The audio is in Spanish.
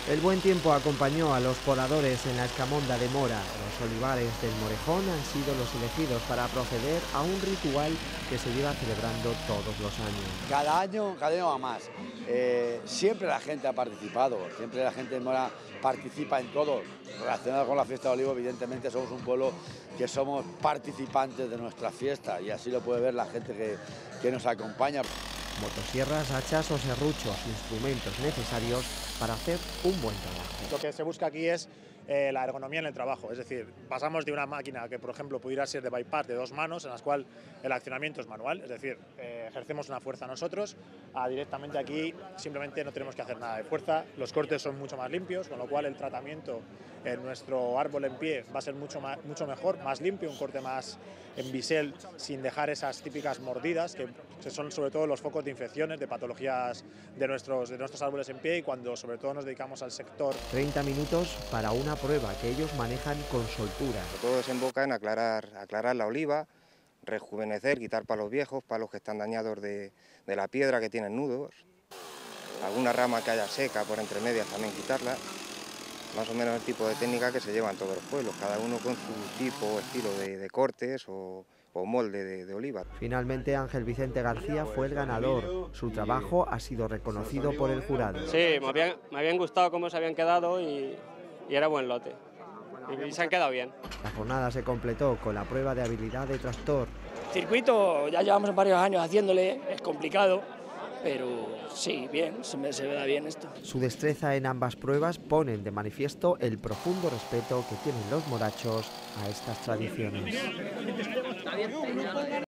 El buen tiempo acompañó a los podadores en la Escamonda de Mora. Los olivares del Morejón han sido los elegidos para proceder a un ritual que se lleva celebrando todos los años. Cada año va más. Siempre la gente ha participado, siempre la gente de Mora participa en todo. Relacionado con la fiesta de olivo, evidentemente somos un pueblo que somos participantes de nuestra fiesta y así lo puede ver la gente que nos acompaña. Motosierras, hachas o serruchos, instrumentos necesarios para hacer un buen trabajo. Lo que se busca aquí es la ergonomía en el trabajo, es decir, pasamos de una máquina que, por ejemplo, pudiera ser de bypass de 2 manos, en las cuales el accionamiento es manual, es decir, ejercemos una fuerza nosotros, a directamente aquí simplemente no tenemos que hacer nada de fuerza, los cortes son mucho más limpios, con lo cual el tratamiento en nuestro árbol en pie va a ser mucho mejor, más limpio, un corte más en bisel, sin dejar esas típicas mordidas, que son sobre todo los focos de infecciones, de patologías de nuestros árboles en pie, y cuando sobre todo nos dedicamos al sector. 30 minutos para una prueba que ellos manejan con soltura. Todo desemboca en aclarar la oliva, rejuvenecer, quitar palos viejos, palos que están dañados de la piedra, que tienen nudos, alguna rama que haya seca por entre medias también quitarla. Más o menos el tipo de técnica que se lleva en todos los pueblos, cada uno con su tipo o estilo de cortes o molde de oliva. Finalmente Ángel Vicente García fue el ganador. Su trabajo ha sido reconocido por el jurado. Sí, me habían gustado cómo se habían quedado y era buen lote. Y se han quedado bien. La jornada se completó con la prueba de habilidad de tractor. Circuito, ya llevamos varios años haciéndole, es complicado, pero sí, bien, se me da bien esto. Su destreza en ambas pruebas ponen de manifiesto el profundo respeto que tienen los morachos a estas tradiciones.